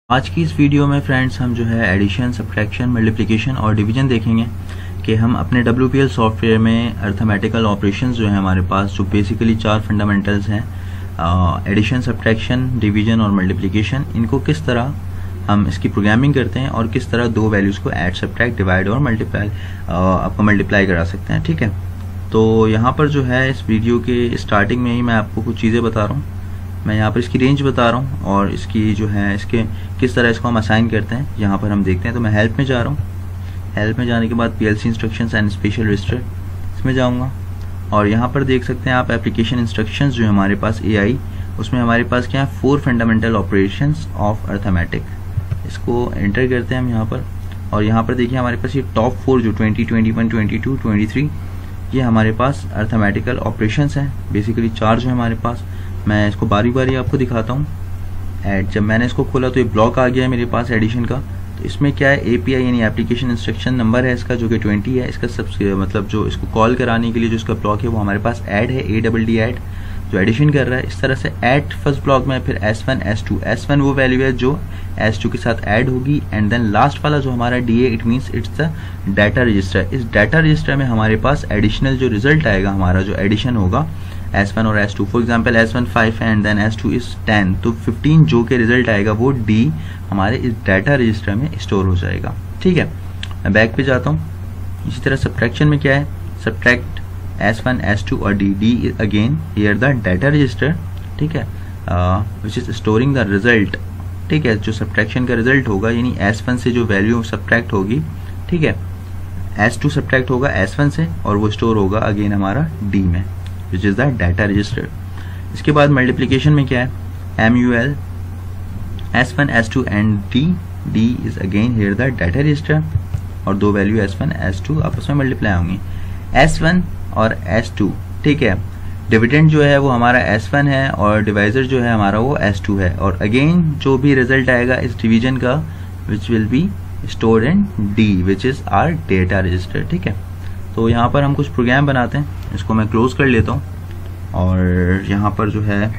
आज की इस वीडियो में फ्रेंड्स हम जो है एडिशन, सब्ट्रैक्शन, मल्टीप्लिकेशन और डिवीजन देखेंगे कि हम अपने WPL सॉफ्टवेयर में अर्थमेटिकल ऑपरेशंस जो है हमारे पास, जो बेसिकली 4 फंडामेंटल्स हैं, एडिशन, सब्ट्रैक्शन, डिवीजन और मल्टीप्लिकेशन, इनको किस तरह हम इसकी प्रोग्रामिंग करते हैं और किस तरह दो वैल्यूज़ को ऐड, सब्ट्रैक्ट, डिवाइड और मल्टीप्लाई करा सकते हैं। ठीक है, तो यहाँ पर जो है इस वीडियो के स्टार्टिंग में ही मैं आपको कुछ चीज़ें बता रहा हूँ। मैं यहाँ पर इसकी रेंज बता रहा हूँ और इसकी जो है इसके किस तरह इसको हम असाइन करते हैं यहाँ पर हम देखते हैं। तो मैं हेल्प में जा रहा हूँ। हेल्प में जाने के बाद PLC instructions and special register इसमें जाऊँगा और यहाँ पर देख सकते हैं आप एप्लीकेशन इंस्ट्रक्शंस जो है हमारे पास AI, उसमें हमारे पास क्या है 4 फंडामेंटल ऑपरेशंस ऑफ अर्थमेटिक। इसको एंटर करते हैं हम यहाँ पर और यहाँ पर देखिए हमारे पास ये टॉप 4 जो 20, 21, 22, 23 ये हमारे पास अर्थमेटिकल ऑपरेशंस हैं। बेसिकली 4 जो है हमारे पास, मैं इसको बारी बारी आपको दिखाता हूँ। ऐड जब मैंने इसको खोला तो ये ब्लॉक आ गया है मेरे पास एडिशन का। तो इसमें क्या है API यानी एप्लीकेशन इंस्ट्रक्शन नंबर है इसका जो कि 20 है। इसका सबसे मतलब जो इसको कॉल कराने के लिए जो इसका ब्लॉक है वो हमारे पास ऐड है, ADD ऐड, जो एडिशन कर रहा है। इस तरह से ऐड फर्स्ट ब्लॉक में, फिर S1 S2, S1 वो वैल्यू है जो S2 के साथ ऐड होगी एंड देन लास्ट वाला जो हमारा DA, it means it's the data register. इस डाटा रजिस्टर में हमारे पास एडिशनल जो रिजल्ट आएगा, हमारा जो एडिशन होगा S1 और S2, फॉर एग्जाम्पल S1 5 है एंड देन S2 इज 10, तो 15 जो के रिजल्ट आएगा वो D हमारे इस डाटा रजिस्टर में स्टोर हो जाएगा। ठीक है, मैं बैक पे जाता हूँ। इसी तरह सब्ट्रैक्शन में क्या है, सब्ट्रैक्ट S1 S2 और D again here the data register. ठीक है, which is storing the result. ठीक है, जो सब्ट्रैक्शन का रिजल्ट होगा यानी S1 से जो वैल्यू सब्ट्रैक्ट होगी, ठीक है, S2 सब्ट्रैक्ट होगा S1 से और वो स्टोर होगा अगेन हमारा D में, which is the data register। इसके बाद मल्टीप्लिकेशन में क्या है, MUL S1 S2 and D is again here the data register और दो वैल्यू S1 S2 आपस में मल्टीप्लाई होंगी, S1 और S2। ठीक है, डिविडेंड जो है वो हमारा S1 है और डिवाइजर जो है हमारा वो S2 है और अगेन जो भी रिजल्ट आएगा इस डिवीजन का which will be stored in D which is our data register। ठीक है, तो यहाँ पर हम कुछ प्रोग्राम बनाते हैं। इसको मैं क्लोज कर लेता हूँ और यहाँ पर जो है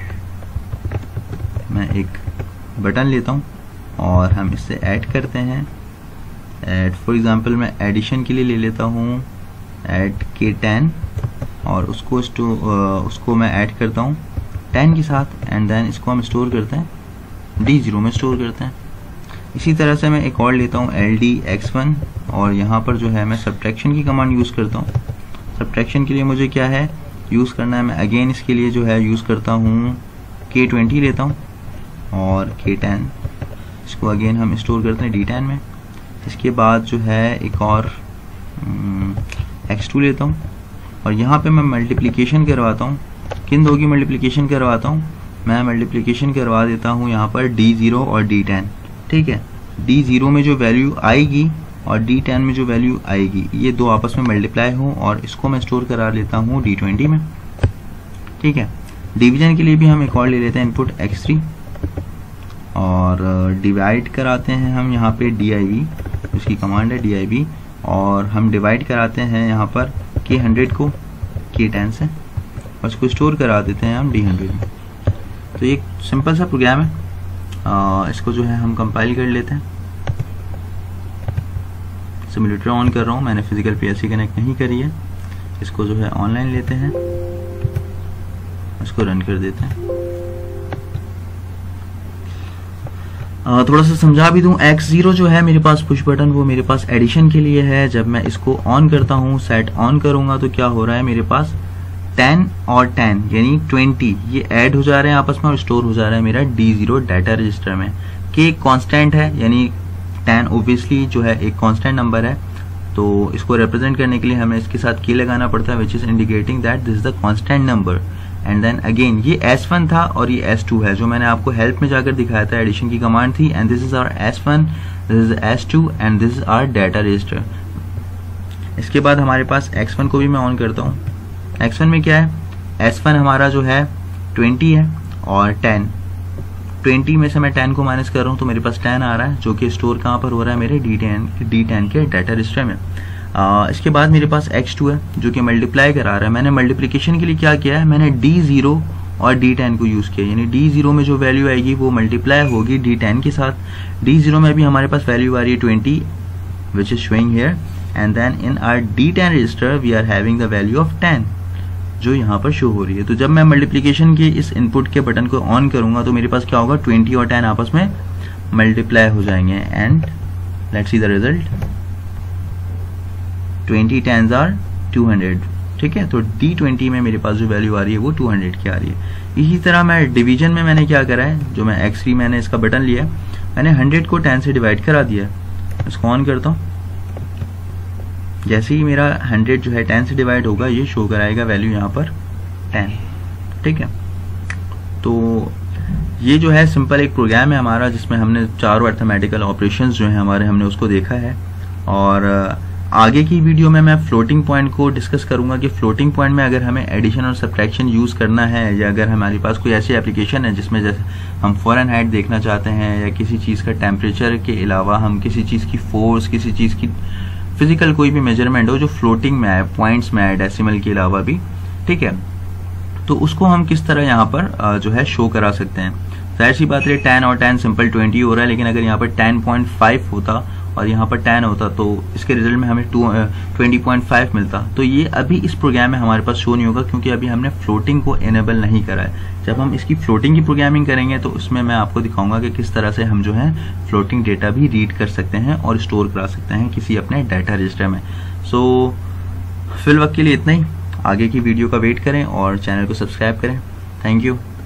मैं एक बटन लेता हूँ और हम इससे ऐड करते हैं। ऐड फॉर एग्जांपल मैं एडिशन के लिए ले लेता हूँ ऐड K10 और उसको मैं ऐड करता हूँ 10 के साथ एंड देन इसको हम स्टोर करते हैं D0 में स्टोर करते हैं। इसी तरह से मैं एक और लेता हूँ LD X1 और यहाँ पर जो है मैं सब्ट्रैक्शन की कमांड यूज़ करता हूँ। सब्ट्रैक्शन के लिए मुझे क्या है यूज़ करना है, मैं अगेन इसके लिए जो है यूज़ करता हूँ K20 लेता हूँ और K10, इसको अगेन हम स्टोर करते हैं D10 में। इसके बाद जो है एक और X2 लेता हूँ और यहाँ पे मैं मल्टीप्लिकेशन करवाता हूँ। किन दो की मल्टीप्लिकेशन करवाता हूँ, मैं मल्टीप्लिकेशन करवा देता हूँ यहाँ पर D0 और D10। ठीक है, D0 में जो वैल्यू आएगी और D10 में जो वैल्यू आएगी ये दो आपस में मल्टीप्लाई हो और इसको मैं स्टोर करा लेता हूँ D20 में। ठीक है, डिवीजन के लिए भी हम एक और ले लेते हैं इनपुट X3 और डिवाइड कराते हैं हम यहाँ पे DIV, उसकी कमांड है DIV, और हम डिवाइड कराते हैं यहाँ पर K100 को K10 से और इसको स्टोर करा देते हैं हम D100 में। तो ये सिंपल सा प्रोग्राम है। इसको जो है हम कंपाइल कर लेते हैं। सिमुलेटर ऑन कर रहा हूँ, मैंने फिजिकल PLC कनेक्ट नहीं करी है। इसको जो है ऑनलाइन लेते हैं, इसको रन कर देते हैं। थोड़ा सा समझा भी दूं, X0 जो है मेरे पास पुश बटन वो मेरे पास एडिशन के लिए है। जब मैं इसको ऑन करता हूँ, सेट ऑन करूंगा तो क्या हो रहा है, मेरे पास 10 और 10 यानी 20 ये ऐड हो जा रहे हैं आपस में और स्टोर हो जा रहा है मेरा D0 डाटा रजिस्टर में। K कांस्टेंट है यानी 10 ओबियसली जो है एक कांस्टेंट नंबर है, तो इसको रिप्रेजेंट करने के लिए हमें इसके साथ K लगाना पड़ता है which is indicating that this is the constant number. And then again ये S1 था और ये S2 है जो मैंने आपको हेल्प में जाकर दिखाया था, एडिशन की कमांड थी। And this is our S1, this is S2 and this is our data register. इसके बाद हमारे पास X1 को भी मैं ऑन करता हूँ। X1 में क्या है, S1 हमारा जो है 20 है और 10, 20 में से मैं 10 को माइनस कर रहा हूँ तो मेरे पास 10 आ रहा है जो कि स्टोर कहाँ पर हो रहा है, मेरे D10 के डाटा रजिस्टर में। इसके बाद मेरे पास X2 है जो कि मल्टीप्लाई करा रहा है। मैंने मल्टीप्लिकेशन के लिए क्या किया है, मैंने D0 और D10 को यूज़ किया, यानी D0 में जो वैल्यू आएगी वो मल्टीप्लाई होगी D10 के साथ। D0 में भी हमारे पास वैल्यू आ रही है 20 which is showing here, and then in our D10 register we are having the value of 10 जो यहाँ पर शो हो रही है। तो जब मैं मल्टीप्लिकेशन के इस इनपुट के बटन को ऑन करूंगा तो मेरे पास क्या होगा, 20 और 10 आपस में मल्टीप्लाई हो जाएंगे, and let's see the result, 20 10s are 200, ठीक है। तो D20 में मेरे पास जो वैल्यू आ रही है वो 200 की आ रही है। इसी तरह मैं डिवीजन में मैंने क्या करा है, जो मैं X3 मैंने इसका बटन लिया, मैंने 100 को 10 से डिवाइड करा दिया। इसको ऑन करता हूँ, जैसे ही मेरा 100 जो है 10 से डिवाइड होगा ये शो कराएगा वैल्यू यहाँ पर 10, ठीक है। तो ये जो है सिंपल एक प्रोग्राम है हमारा जिसमें हमने चारों अर्थमेटिकल ऑपरेशंस जो है हमारे हमने उसको देखा है। और आगे की वीडियो में मैं फ्लोटिंग पॉइंट को डिस्कस करूंगा कि फ्लोटिंग पॉइंट में अगर हमें एडिशन और सब्ट्रैक्शन यूज़ करना है, या अगर हमारे पास कोई ऐसी एप्लीकेशन है जिसमें जैसे हम फ़ारेनहाइट देखना चाहते हैं, या किसी चीज़ का टेम्परेचर के अलावा हम किसी चीज़ की फोर्स, किसी चीज़ की फिजिकल कोई भी मेजरमेंट हो जो फ्लोटिंग में आए, पॉइंट्स में आए, डेसिमल के अलावा भी, ठीक है, तो उसको हम किस तरह यहाँ पर जो है शो करा सकते हैं। जाहिर सी बात है 10 और 10 सिंपल 20 हो रहा है, लेकिन अगर यहाँ पर 10.5 होता और यहाँ पर 10 होता तो इसके रिजल्ट में हमें 20.5 मिलता। तो ये अभी इस प्रोग्राम में हमारे पास शो नहीं होगा क्योंकि अभी हमने फ्लोटिंग को इनेबल नहीं करा है। जब हम इसकी फ्लोटिंग की प्रोग्रामिंग करेंगे तो उसमें मैं आपको दिखाऊंगा कि किस तरह से हम जो है फ्लोटिंग डेटा भी रीड कर सकते हैं और स्टोर करा सकते हैं किसी अपने डाटा रजिस्टर में। सो फिल वक्त के लिए इतना ही, आगे की वीडियो का वेट करें और चैनल को सब्सक्राइब करें। Thank you.